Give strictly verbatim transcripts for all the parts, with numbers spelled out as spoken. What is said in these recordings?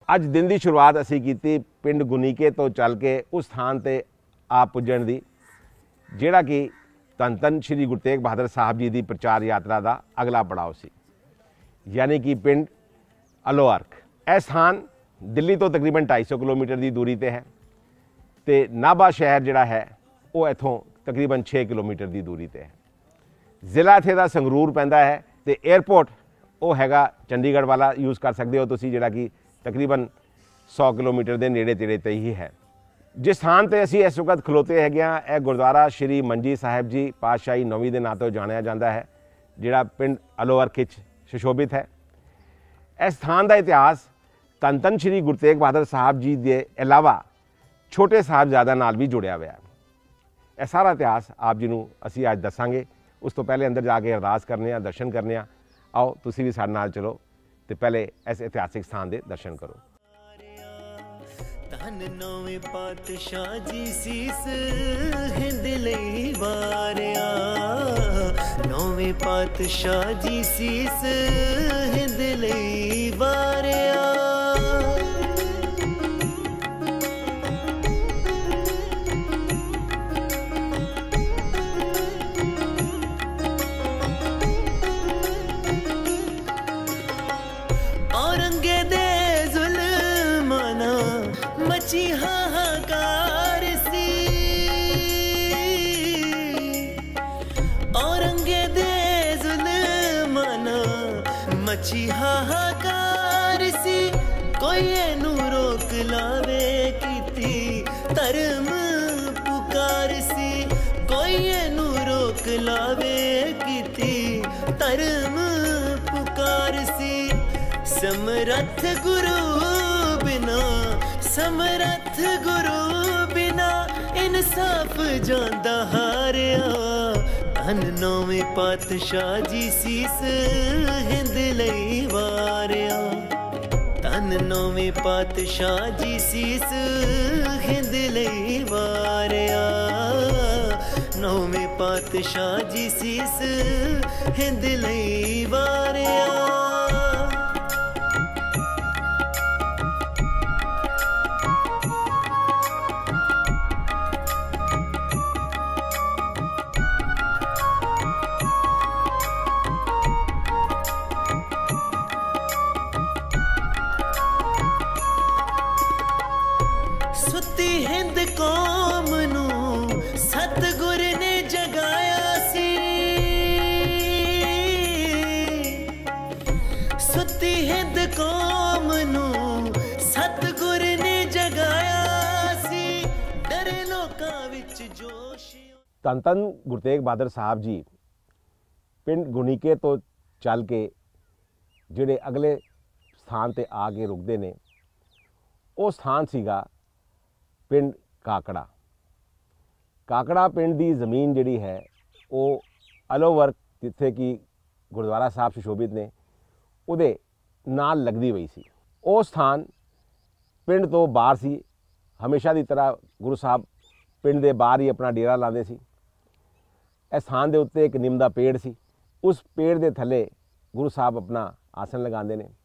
ਅੱਜ ਦਿਨ ਦੀ ਸ਼ੁਰੂਆਤ ਅਸੀਂ ਕੀਤੀ ਪਿੰਡ ਗੁਨੀਕੇ ਤੋਂ ਚੱਲ ਕੇ ਉਸ ਸਥਾਨ ਤੇ ਆ ਪੁੱਜਣ ਦੀ ਜਿਹੜਾ ਕਿ ਧੰਨ ਧੰਨ ਸ਼੍ਰੀ ਗੁਰੂ ਤੇਗ ਬਹਾਦਰ ਸਾਹਿਬ जी की प्रचार यात्रा का अगला पड़ाव सी, यानी कि पिंड अलोअर्क। यह स्थान दिल्ली तो तकरीबन ढाई सौ किलोमीटर की दूरी पर है तो नाभा शहर जिहड़ा है वो इत्थों तकरीबन छे किलोमीटर की दूरी पर है। जिला इत्थे दा संगरूर पैंदा है तो एयरपोर्ट वो हैगा चंडीगढ़ वाला यूज़ कर सकते हो तुसीं, जिहड़ा कि तकरीबन सौ किलोमीटर के नेड़े तेड़े ते ही है। जिस स्थान पर असी इस वक्त खलोते है यह गुरुद्वारा श्री मंजी साहिब जी पातशाही नौवीं के नाम तो जानिया जाता है, जिहड़ा पिंड अलोअर्क सुशोभित है। इस स्थान का इतिहास धन धन श्री गुरु तेग बहादुर साहब जी के अलावा छोटे साहिबजादा नाल भी जुड़िया हुआ है। यह सारा इतिहास आप जी को असी अज दसांगे। उस तो पहले अंदर जाके अरदास करने, दर्शन करने। आओ तुसी भी साडे नाल चलो तो पहले इस इतिहासिक स्थान के दर्शन करो। धन नौवें पातशाह जी सीस हिंद लई वारिया, नौवें पातशाह जी सीस हिंद लई वारिया। औरंगे दे जुल्माना मची हाहाकार सी, औरंगे दे जुल्माना मची हाहाकार सी। कोई एनू रोक लावे कीती धर्म पुकार सी, कोई एनू रोक लावे कीती धर्म पुकार सी। समरथ गुरु बिना, समरथ गुरु बिना इंसाफ जांदा हारिया। धन नौवें पातशाह जी सीस हिंद लई वारिया, धन नौवें पातशाह जी सीस हिंद लई वारिया, नौवें पातशाह जी सीस हिंद लई वारिया। सुती हिंद कौम नू सतगुर ने जगाया सी, सुती हिंद कौम नू सतगुर ने जगाया सी। डरे लोकां विच जोश। धन धन गुरु तेग बहादुर साहब जी पिंड गुनीके तो चल के जिहड़े अगले स्थान ते आके रुकते ने, वो स्थान सीगा पिंड काकड़ा। काकड़ा पिंड की जमीन जिहड़ी है वो अलोवर्क जिथे कि गुरुद्वारा साहब सुशोभित ने उहदे नाल लगदी हुई सी। वो स्थान पिंड तो बाहर सी। हमेशा की तरह गुरु साहब पिंड के बाहर ही अपना डेरा लाते सी। इस स्थान के उत्ते एक निम का पेड़ सी, उस पेड़ के थले गुरु साहब अपना आसन लगाते हैं।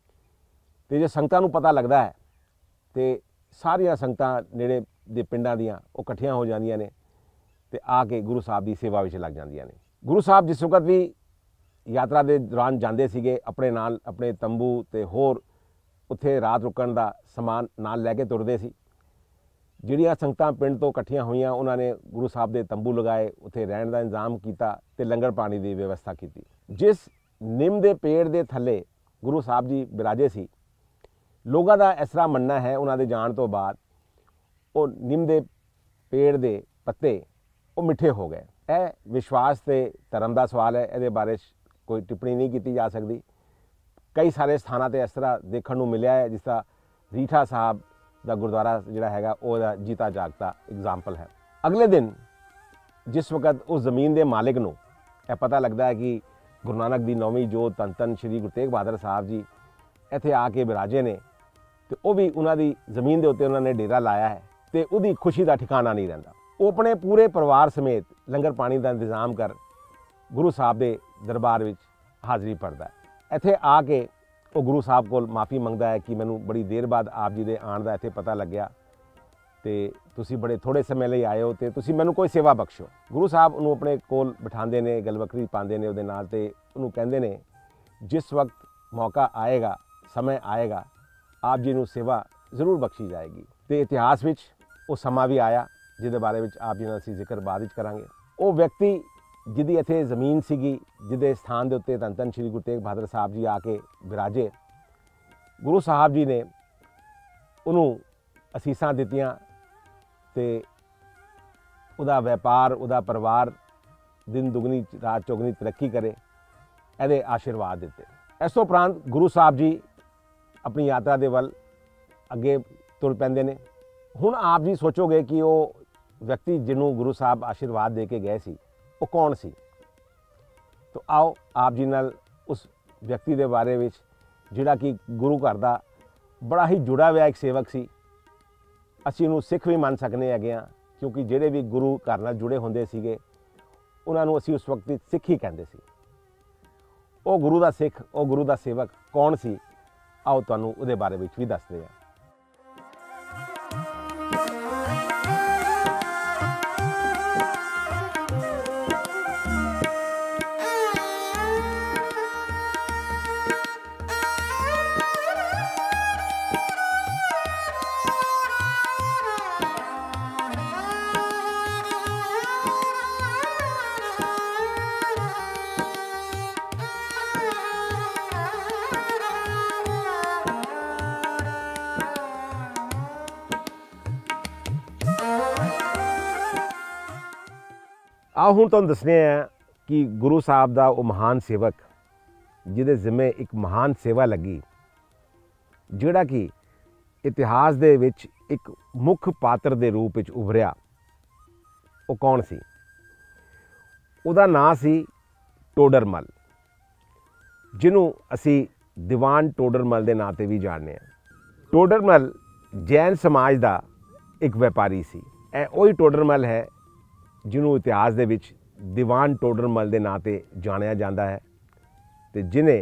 तो जो संगतां नूं पता लगता है तो सारिया संगतां नेड़े दे पिंडां दियां वो इकट्ठियां हो जांदियां ने ते आके गुरु साहब की सेवा विच लग जांदियां ने। गुरु साहब जिस वक्त भी यात्रा के दौरान जाते सीगे अपने नाल अपने तंबू ते होर उत्थे रात रुकण दा समान नाल लैके तुरदे सी। जिहड़ियां संगतां पिंड तो इकट्ठियां होईयां उन्होंने गुरु साहब के तंबू लगाए, उत्थे रहण दा इंतजाम किया ते लंगर पानी की व्यवस्था की। जिस निम के पेड़ के थले गुरु साहब जी बिराजे सी, लोगों का इस तरह मनना है उन्होंने जान तो बाद वो निम के पेड़ के पत्ते वो मिठे हो गए। यह विश्वास से धर्म का सवाल है, ये बारे कोई टिप्पणी नहीं की जा सकती। कई सारे स्थानों पर इस तरह देखने को मिला है, जिस तरह रीठा साहब का गुरुद्वारा जिहड़ा हैगा वो जीता जागता एग्जाम्पल है। अगले दिन जिस वक्त उस जमीन के मालिक नूं यह पता लगता है कि गुरु नानक की नौवीं जोत धन धन श्री गुरु तेग बहादुर साहब जी इत्थे आके बिराजे ने, तो वह भी उन्होंने जमीन के उत्ते उन्होंने डेरा लाया है, तो उसकी खुशी का ठिकाना नहीं रहिंदा। वो अपने पूरे परिवार समेत लंगर पानी का इंतजाम कर गुरु साहब के दरबार में हाज़री भरदा है। इत्थे आके ਉਹ ਗੁਰੂ ਸਾਹਿਬ ਕੋਲ ਮਾਫੀ ਮੰਗਦਾ ਹੈ ਕਿ ਮੈਨੂੰ ਬੜੀ ਦੇਰ ਬਾਅਦ ਆਪ ਜੀ ਦੇ ਆਉਣ ਦਾ ਇੱਥੇ ਪਤਾ ਲੱਗਿਆ ਤੇ ਤੁਸੀਂ ਬੜੇ ਥੋੜੇ ਸਮੇਂ ਲਈ ਆਏ ਹੋ ਤੇ ਤੁਸੀਂ ਮੈਨੂੰ ਕੋਈ ਸੇਵਾ ਬਖਸ਼ੋ। ਗੁਰੂ ਸਾਹਿਬ ਉਹਨੂੰ ਆਪਣੇ ਕੋਲ ਬਿਠਾਉਂਦੇ ਨੇ, ਗਲਵਕੜੀ ਪਾਉਂਦੇ ਨੇ ਉਹਦੇ ਨਾਲ ਤੇ ਉਹਨੂੰ ਕਹਿੰਦੇ ਨੇ ਜਿਸ ਵਕਤ ਮੌਕਾ ਆਏਗਾ, ਸਮੇਂ ਆਏਗਾ, ਆਪ ਜੀ ਨੂੰ ਸੇਵਾ ਜ਼ਰੂਰ ਬਖਸ਼ੀ ਜਾਏਗੀ। ਤੇ ਇਤਿਹਾਸ ਵਿੱਚ ਉਹ ਸਮਾਂ ਵੀ ਆਇਆ ਜਿਹਦੇ ਬਾਰੇ ਵਿੱਚ ਆਪ ਜੀ ਨਾਲ ਅਸੀਂ ਜ਼ਿਕਰ ਬਾਅਦ ਵਿੱਚ ਕਰਾਂਗੇ। ਉਹ ਵਿਅਕਤੀ ਜਿਹਦੀ ਇੱਥੇ ਜ਼ਮੀਨ ਸੀਗੀ, ਜਿਹਦੇ ਸਥਾਨ ਦੇ ਉੱਤੇ ਧੰਨ ਧੰਨ ਸ਼੍ਰੀ ਗੁਰੂ ਤੇਗ ਬਹਾਦਰ ਸਾਹਿਬ ਜੀ ਆ ਕੇ ਵਿਰਾਜੇ, ਗੁਰੂ ਸਾਹਿਬ ਜੀ ਨੇ ਉਹਨੂੰ ਅਸੀਸਾਂ ਦਿੱਤੀਆਂ ਤੇ ਉਹਦਾ ਵਪਾਰ, ਉਹਦਾ ਪਰਿਵਾਰ ਦਿਨ ਦੁਗਣੀ ਰਾਤ ਚੌਗਣੀ ਤਰੱਕੀ ਕਰੇ, ਇਹਦੇ ਆਸ਼ੀਰਵਾਦ ਦਿੱਤੇ। ਇਸ ਤੋਂ ਉਪਰੰਤ ਗੁਰੂ ਸਾਹਿਬ ਜੀ ਆਪਣੀ ਯਾਤਰਾ ਦੇ ਵੱਲ ਅੱਗੇ ਤੁਰ ਪੈਂਦੇ ਨੇ। ਹੁਣ ਆਪ ਜੀ ਸੋਚੋਗੇ ਕਿ ਉਹ ਵਿਅਕਤੀ ਜਿਹਨੂੰ ਗੁਰੂ ਸਾਹਿਬ ਆਸ਼ੀਰਵਾਦ ਦੇ ਕੇ ਗਏ ਸੀ ਉਹ ਕੌਣ ਸੀ। ਤਾਂ ਆਓ ਆਪ ਜੀ ਨਾਲ ਉਸ ਵਿਅਕਤੀ ਦੇ ਬਾਰੇ ਵਿੱਚ, ਜਿਹੜਾ ਕਿ ਗੁਰੂ ਘਰ ਦਾ ਬੜਾ ਹੀ ਜੁੜਾ ਹੋਇਆ ਇੱਕ ਸੇਵਕ ਸੀ, ਅਸੀਂ ਉਹਨੂੰ ਸਿੱਖ ਵੀ ਮੰਨ ਸਕਦੇ ਹੈਗੇ ਹਾਂ, ਕਿਉਂਕਿ ਜਿਹੜੇ ਵੀ ਗੁਰੂ ਘਰ ਨਾਲ ਜੁੜੇ ਹੁੰਦੇ ਸੀਗੇ ਉਹਨਾਂ ਨੂੰ ਅਸੀਂ ਉਸ ਵਕਤ ਸਿੱਖ ਹੀ ਕਹਿੰਦੇ ਸੀ। ਉਹ ਗੁਰੂ ਦਾ ਸਿੱਖ, ਉਹ ਗੁਰੂ ਦਾ ਸੇਵਕ ਕੌਣ ਸੀ, ਆਓ ਤੁਹਾਨੂੰ ਉਹਦੇ ਬਾਰੇ ਵਿੱਚ ਵੀ ਦੱਸਦੇ ਹਾਂ। ਆਓ ਹੁਣ ਤੁਹਾਨੂੰ ਦੱਸਦੇ ਹਾਂ ਕਿ ਗੁਰੂ ਸਾਹਿਬ ਦਾ ਉਹ ਮਹਾਨ ਸੇਵਕ ਜਿਹਦੇ ਜ਼ਿੰਮੇ ਇੱਕ ਮਹਾਨ ਸੇਵਾ ਲੱਗੀ, ਜਿਹੜਾ ਕਿ ਇਤਿਹਾਸ ਦੇ ਵਿੱਚ ਇੱਕ ਮੁੱਖ ਪਾਤਰ ਦੇ ਰੂਪ ਵਿੱਚ ਉਭਰਿਆ, ਉਹ ਕੌਣ ਸੀ। ਉਹਦਾ ਨਾਂ ਸੀ ਟੋਡਰਮਲ, ਜਿਹਨੂੰ ਅਸੀਂ ਦੀਵਾਨ ਟੋਡਰਮਲ ਦੇ ਨਾਂ 'ਤੇ ਵੀ ਜਾਣਦੇ ਹਾਂ। ਟੋਡਰਮਲ ਜੈਨ ਸਮਾਜ ਦਾ ਇੱਕ ਵਪਾਰੀ ਸੀ। ਇਹ ਉਹੀ ਟੋਡਰਮਲ ਹੈ ਜਿਹਨੂੰ ਇਤਿਹਾਸ ਦੇ ਵਿੱਚ ਦੀਵਾਨ ਟੋਡਰਮਲ ਦੇ ਨਾਂ 'ਤੇ ਜਾਣਿਆ ਜਾਂਦਾ ਹੈ ਤੇ ਜਿਨੇ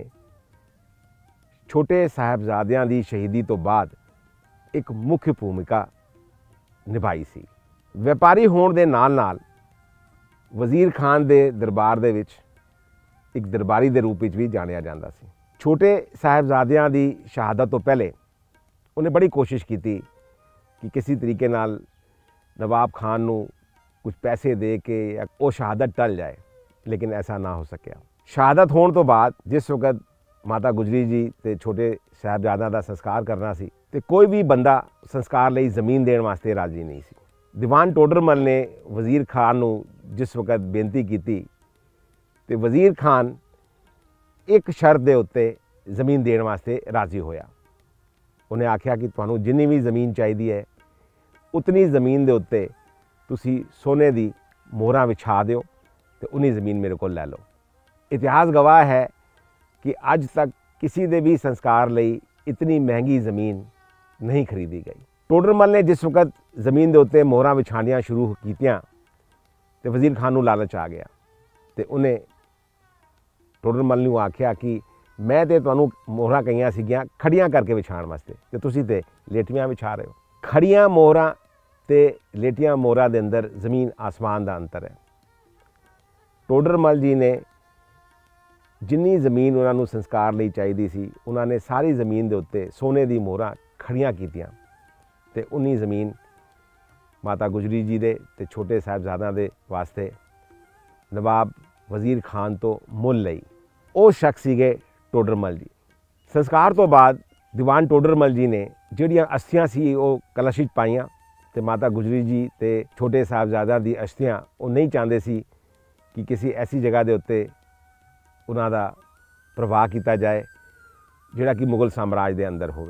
ਛੋਟੇ ਸਾਹਿਬਜ਼ਾਦਿਆਂ ਦੀ ਸ਼ਹੀਦੀ ਤੋਂ ਬਾਅਦ ਇੱਕ ਮੁੱਖ ਭੂਮਿਕਾ ਨਿਭਾਈ ਸੀ। ਵਪਾਰੀ ਹੋਣ ਦੇ ਨਾਲ ਨਾਲ ਵਜ਼ੀਰ ਖਾਨ ਦੇ ਦਰਬਾਰ ਦੇ ਵਿੱਚ ਇੱਕ ਦਰਬਾਰੀ ਦੇ ਰੂਪ ਵਿੱਚ ਵੀ ਜਾਣਿਆ ਜਾਂਦਾ ਸੀ। ਛੋਟੇ ਸਾਹਿਬਜ਼ਾਦਿਆਂ ਦੀ ਸ਼ਹਾਦਤ ਤੋਂ ਪਹਿਲੇ ਉਹਨੇ ਬੜੀ ਕੋਸ਼ਿਸ਼ ਕੀਤੀ ਕਿ ਕਿਸੇ ਤਰੀਕੇ ਨਾਲ ਨਵਾਬ ਖਾਨ ਨੂੰ ਕੁਝ ਪੈਸੇ ਦੇ ਕੇ ਜਾਂ ਉਹ ਸ਼ਹਾਦਤ ਟਲ ਜਾਏ, ਲੇਕਿਨ ਐਸਾ ਨਾ ਹੋ ਸਕਿਆ। ਸ਼ਹਾਦਤ ਹੋਣ ਤੋਂ ਬਾਅਦ ਜਿਸ ਵਕਤ ਮਾਤਾ ਗੁਜਰੀ ਜੀ ਤੇ ਛੋਟੇ ਸਾਹਿਬਜ਼ਾਦਿਆਂ ਦਾ ਸੰਸਕਾਰ ਕਰਨਾ ਸੀ ਤੇ ਕੋਈ ਵੀ ਬੰਦਾ ਸੰਸਕਾਰ ਲਈ ਜ਼ਮੀਨ ਦੇਣ ਵਾਸਤੇ ਰਾਜ਼ੀ ਨਹੀਂ ਸੀ। ਦੀਵਾਨ ਟੋਡਰਮਲ ਨੇ ਵਜ਼ੀਰ ਖਾਨ ਨੂੰ ਜਿਸ ਵਕਤ ਬੇਨਤੀ ਕੀਤੀ ਤੇ ਵਜ਼ੀਰ ਖਾਨ ਇੱਕ ਸ਼ਰਤ ਦੇ ਉੱਤੇ ਜ਼ਮੀਨ ਦੇਣ ਵਾਸਤੇ ਰਾਜ਼ੀ ਹੋਇਆ। ਉਹਨੇ ਆਖਿਆ ਕਿ ਤੁਹਾਨੂੰ ਜਿੰਨੀ ਵੀ ਜ਼ਮੀਨ ਚਾਹੀਦੀ ਹੈ ਉਤਨੀ ਜ਼ਮੀਨ ਦੇ ਉੱਤੇ ਤੁਸੀਂ ਸੋਨੇ ਦੀ ਮੋਹਰਾਂ ਵਿਛਾ ਦਿਓ ਤੇ ਉਨੀ ਜ਼ਮੀਨ ਮੇਰੇ ਕੋਲ ਲੈ ਲਓ। ਇਤਿਹਾਸ ਗਵਾਹ ਹੈ ਕਿ ਅੱਜ ਤੱਕ ਕਿਸੇ ਦੇ ਵੀ ਸੰਸਕਾਰ ਲਈ ਇਤਨੀ ਮਹਿੰਗੀ ਜ਼ਮੀਨ ਨਹੀਂ ਖਰੀਦੀ ਗਈ। ਟੋਡਰਮਲ ਨੇ ਜਿਸ ਵਕਤ ਜ਼ਮੀਨ ਦੇ ਉੱਤੇ ਮੋਹਰਾਂ ਵਿਛਾਣੀਆਂ ਸ਼ੁਰੂ ਕੀਤੀਆਂ ਤੇ ਵਜ਼ੀਰ ਖਾਨ ਨੂੰ ਲਾਲਚ ਆ ਗਿਆ ਤੇ ਉਹਨੇ ਟੋਡਰਮਲ ਨੂੰ ਆਖਿਆ ਕਿ ਮੈਂ ਤੇ ਤੁਹਾਨੂੰ ਮੋਹਰਾਂ ਕਹੀਆਂ ਸੀਗੀਆਂ ਖੜੀਆਂ ਕਰਕੇ ਵਿਛਾਉਣ ਵਾਸਤੇ ਤੇ ਤੁਸੀਂ ਤੇ ਲੇਟੀਆਂ ਵਿਛਾ ਰਹੇ ਹੋ। ਖੜੀਆਂ ਮੋਹਰਾਂ ਤੇ ਲੇਟੀਆਂ ਮੋਹਰਾਂ ਦੇ ਅੰਦਰ ਜ਼ਮੀਨ ਆਸਮਾਨ ਦਾ ਅੰਤਰ ਹੈ। ਟੋਡਰਮਲ ਜੀ ਨੇ ਜਿੰਨੀ ਜ਼ਮੀਨ ਉਹਨਾਂ ਨੂੰ ਸੰਸਕਾਰ ਲਈ ਚਾਹੀਦੀ ਸੀ ਉਹਨਾਂ ਨੇ ਸਾਰੀ ਜ਼ਮੀਨ ਦੇ ਉੱਤੇ ਸੋਨੇ ਦੀ ਮੋਹਰਾਂ ਖੜੀਆਂ ਕੀਤੀਆਂ ਤੇ ਉਨੀ ਜ਼ਮੀਨ ਮਾਤਾ ਗੁਜਰੀ ਜੀ ਦੇ ਤੇ ਛੋਟੇ ਸਾਹਿਬਜ਼ਾਦਿਆਂ ਦੇ ਵਾਸਤੇ ਨਵਾਬ ਵਜ਼ੀਰ ਖਾਨ ਤੋਂ ਮੁੱਲ ਲਈ। ਉਹ ਸ਼ਖਸ ਸੀਗੇ ਟੋਡਰਮਲ ਜੀ। ਸੰਸਕਾਰ ਤੋਂ ਬਾਅਦ ਦੀਵਾਨ ਟੋਡਰਮਲ ਜੀ ਨੇ ਜਿਹੜੀਆਂ ਅਸਥੀਆਂ ਸੀ ਉਹ ਕਲਸ਼ ਵਿੱਚ ਪਾਈਆਂ ਤੇ ਮਾਤਾ ਗੁਜਰੀ ਜੀ ਤੇ ਛੋਟੇ ਸਾਹਿਬਜ਼ਾਦਿਆਂ ਦੀ ਅਸਥੀਆਂ ਉਹ ਨਹੀਂ ਚਾਹੁੰਦੇ ਸੀ ਕਿ ਕਿਸੇ ਐਸੀ ਜਗ੍ਹਾ ਦੇ ਉੱਤੇ ਉਹਨਾਂ ਦਾ ਪ੍ਰਵਾਹ ਕੀਤਾ ਜਾਏ ਜਿਹੜਾ ਕਿ ਮੁਗਲ ਸਾਮਰਾਜ ਦੇ ਅੰਦਰ ਹੋਵੇ।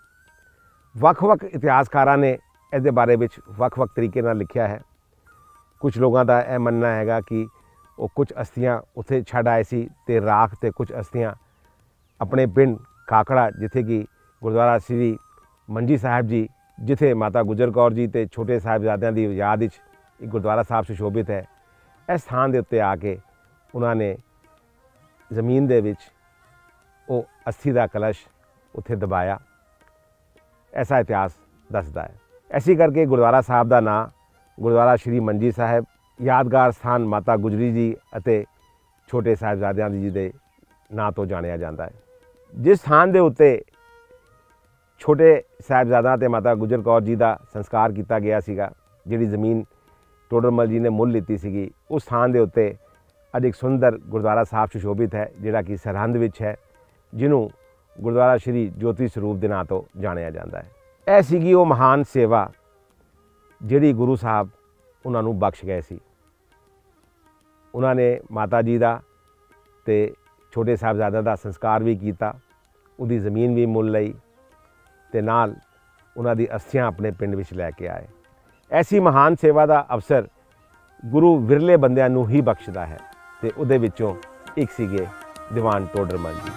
ਵੱਖ-ਵੱਖ ਇਤਿਹਾਸਕਾਰਾਂ ਨੇ ਇਹਦੇ ਬਾਰੇ ਵਿੱਚ ਵੱਖ-ਵੱਖ ਤਰੀਕੇ ਨਾਲ ਲਿਖਿਆ ਹੈ। ਕੁਝ ਲੋਕਾਂ ਦਾ ਇਹ ਮੰਨਣਾ ਹੈਗਾ ਕਿ ਉਹ ਕੁਝ ਅਸਥੀਆਂ ਉੱਥੇ ਛੱਡ ਆਏ ਸੀ ਤੇ ਰਾਖ ਤੇ ਕੁਝ ਅਸਥੀਆਂ ਆਪਣੇ ਪਿੰਡ ਕਾਕੜਾ, ਜਿੱਥੇ ਕਿ ਗੁਰਦੁਆਰਾ ਸ੍ਰੀ ਮੰਜੀ ਸਾਹਿਬ ਜੀ, ਜਿੱਥੇ ਮਾਤਾ ਗੁਜਰ ਕੌਰ ਜੀ ਤੇ ਛੋਟੇ ਸਾਹਿਬਜ਼ਾਦਿਆਂ ਦੀ ਯਾਦ ਵਿੱਚ ਇੱਕ ਗੁਰਦੁਆਰਾ ਸਾਹਿਬ ਸੁਸ਼ੋਭਿਤ ਹੈ, ਇਸ ਸਥਾਨ ਦੇ ਉੱਤੇ ਆ ਕੇ ਉਹਨਾਂ ਨੇ ਜ਼ਮੀਨ ਦੇ ਵਿੱਚ ਉਹ ਅਸਥੀ ਦਾ ਕਲਸ਼ ਉੱਥੇ ਦਬਾਇਆ। ਐਸਾ ਇਤਿਹਾਸ ਦੱਸਦਾ ਹੈ। ਐਸੀ ਕਰਕੇ ਗੁਰਦੁਆਰਾ ਸਾਹਿਬ ਦਾ ਨਾਂ ਗੁਰਦੁਆਰਾ ਸ਼੍ਰੀ ਮੰਜੀ ਸਾਹਿਬ ਯਾਦਗਾਰ ਸਥਾਨ ਮਾਤਾ ਗੁਜਰੀ ਜੀ ਅਤੇ ਛੋਟੇ ਸਾਹਿਬਜ਼ਾਦਿਆਂ ਜੀ ਦੇ ਨਾਂ ਤੋਂ ਜਾਣਿਆ ਜਾਂਦਾ ਹੈ। ਜਿਸ ਸਥਾਨ ਦੇ ਉੱਤੇ ਛੋਟੇ ਸਾਹਿਬਜ਼ਾਦਾ ਅਤੇ ਮਾਤਾ ਗੁਜਰ ਕੌਰ ਜੀ ਦਾ ਸੰਸਕਾਰ ਕੀਤਾ ਗਿਆ ਸੀਗਾ, ਜਿਹੜੀ ਜ਼ਮੀਨ ਟੋਡਰਮਲ ਜੀ ਨੇ ਮੁੱਲ ਲਿੱਤੀ ਸੀਗੀ, ਉਸ ਸਥਾਨ ਦੇ ਉੱਤੇ ਅੱਜ ਇੱਕ ਸੁੰਦਰ ਗੁਰਦੁਆਰਾ ਸਾਹਿਬ ਸੁਸ਼ੋਭਿਤ ਹੈ, ਜਿਹੜਾ ਕਿ ਸਰਹੰਦ ਵਿੱਚ ਹੈ, ਜਿਹਨੂੰ ਗੁਰਦੁਆਰਾ ਸ਼੍ਰੀ ਜੋਤੀ ਸਰੂਪ ਦੇ ਨਾਂ ਤੋਂ ਜਾਣਿਆ ਜਾਂਦਾ ਹੈ। ਇਹ ਸੀਗੀ ਉਹ ਮਹਾਨ ਸੇਵਾ ਜਿਹੜੀ ਗੁਰੂ ਸਾਹਿਬ ਉਹਨਾਂ ਨੂੰ ਬਖਸ਼ ਗਏ ਸੀ। ਉਹਨਾਂ ਨੇ ਮਾਤਾ ਜੀ ਦਾ ਤੇ ਛੋਟੇ ਸਾਹਿਬਜ਼ਾਦਿਆਂ ਦਾ ਸੰਸਕਾਰ ਵੀ ਕੀਤਾ, ਉਹਦੀ ਜ਼ਮੀਨ ਵੀ ਮੁੱਲ ਲਈ ਤੇ ਨਾਲ ਉਹਨਾਂ ਦੀ ਅਸਥੀਆਂ ਆਪਣੇ ਪਿੰਡ ਵਿੱਚ ਲੈ ਕੇ ਆਏ। ਐਸੀ ਮਹਾਨ ਸੇਵਾ ਦਾ ਅਵਸਰ ਗੁਰੂ ਵਿਰਲੇ ਬੰਦਿਆਂ ਨੂੰ ਹੀ ਬਖਸ਼ਦਾ ਹੈ ਤੇ ਉਹਦੇ ਵਿੱਚੋਂ ਇੱਕ ਸੀਗੇ ਦੀਵਾਨ ਟੋਡਰਮਲ ਜੀ।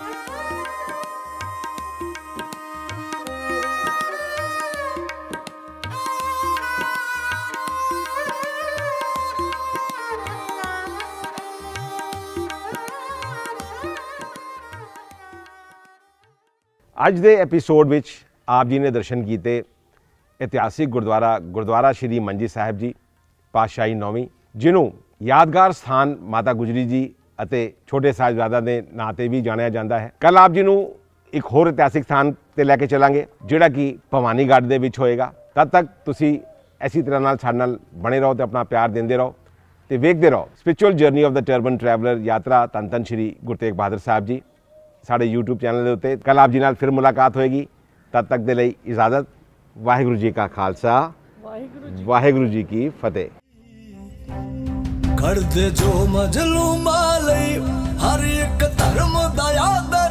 ਅੱਜ ਦੇ ਐਪੀਸੋਡ ਵਿੱਚ ਆਪ ਜੀ ਨੇ ਦਰਸ਼ਨ ਕੀਤੇ ਇਤਿਹਾਸਿਕ ਗੁਰਦੁਆਰਾ ਗੁਰਦੁਆਰਾ ਸ਼੍ਰੀ ਮੰਜੀ ਸਾਹਿਬ ਜੀ ਪਾਤਸ਼ਾਹੀ ਨੌਵੀਂ, ਜਿਹਨੂੰ ਯਾਦਗਾਰ ਸਥਾਨ ਮਾਤਾ ਗੁਜਰੀ ਜੀ ਅਤੇ ਛੋਟੇ ਸਾਹਿਬਜ਼ਾਦਿਆਂ ਦੇ ਨਾਂ 'ਤੇ ਵੀ ਜਾਣਿਆ ਜਾਂਦਾ ਹੈ। ਕੱਲ੍ਹ ਆਪ ਜੀ ਨੂੰ ਇੱਕ ਹੋਰ ਇਤਿਹਾਸਿਕ ਸਥਾਨ 'ਤੇ ਲੈ ਕੇ ਚੱਲਾਂਗੇ, ਜਿਹੜਾ ਕਿ ਭਵਾਨੀਗੜ੍ਹ ਦੇ ਵਿੱਚ ਹੋਏਗਾ। ਤਦ ਤੱਕ ਤੁਸੀਂ ਇਸੇ ਤਰ੍ਹਾਂ ਨਾਲ ਸਾਡੇ ਨਾਲ ਬਣੇ ਰਹੋ ਤੇ ਆਪਣਾ ਪਿਆਰ ਦਿੰਦੇ ਰਹੋ ਤੇ ਵੇਖਦੇ ਰਹੋ spiritual journey of the turban traveller ਯਾਤਰਾ ਧੰਨ ਧੰਨ ਸ਼੍ਰੀ ਗੁਰੂ ਤੇਗ ਬਹਾਦਰ ਸਾਹਿਬ ਜੀ ਸਾਡੇ YouTube ਚੈਨਲ ਦੇ ਉੱਤੇ। ਕੱਲ੍ਹ ਆਪ ਜੀ ਨਾਲ ਫਿਰ ਮੁਲਾਕਾਤ ਹੋਏਗੀ। ਤਦ ਤੱਕ ਦੇ ਲਈ ਇਜਾਜ਼ਤ। ਵਾਹਿਗੁਰੂ ਜੀ ਕਾ ਖਾਲਸਾ, ਵਾਹਿਗੁਰੂ ਜੀ ਕੀ ਫਤਿਹ। ਕਰਦੇ ਜੋ ਮਜਲੂਮਾਂ ਲਈ ਹਰ ਇੱਕ ਧਰਮ ਦਾ ਯਾਦ